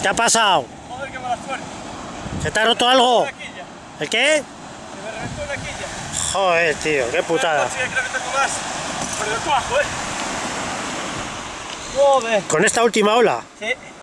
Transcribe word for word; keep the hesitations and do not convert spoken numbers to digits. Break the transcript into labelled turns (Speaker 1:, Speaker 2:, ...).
Speaker 1: ¿Qué ha pasado?
Speaker 2: Joder, qué mala suerte.
Speaker 1: ¿Se te ha roto algo?
Speaker 2: Una quilla.
Speaker 1: ¿El qué?
Speaker 2: Se me reventó una quilla.
Speaker 1: Joder, tío, qué putada.
Speaker 2: Sí, creo que tengo más. Por el cuajo, eh. Joder.
Speaker 1: ¿Con esta última ola?
Speaker 2: Sí.